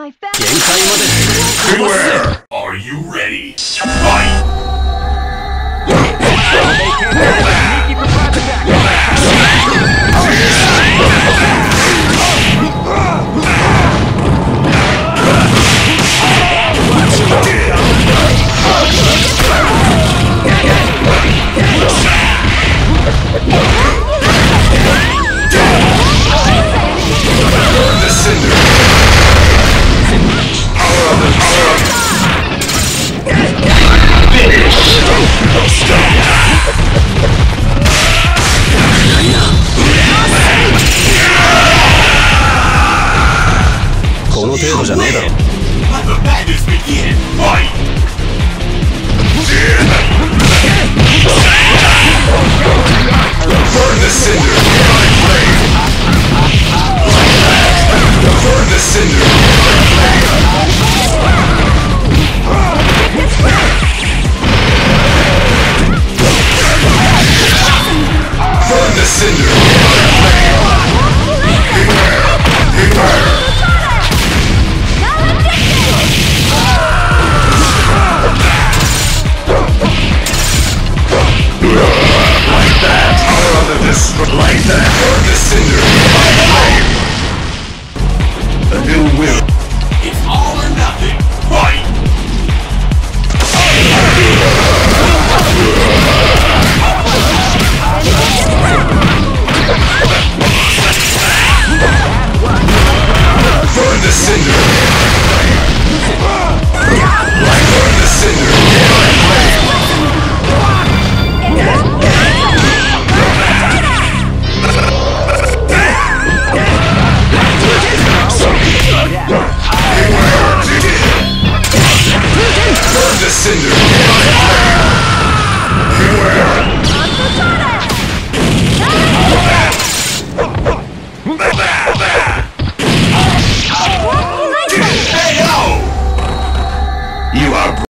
my family. 限界まで Beware! Are you ready? Fight! The cinder! Finish! Stop! この程度じゃねえだろ。Let the madness begin! Fight! Burn the cinder! Burn the cinder! Burn the cinder! Beware! Beware! Like that! Power of the destruction! Like that! Burn the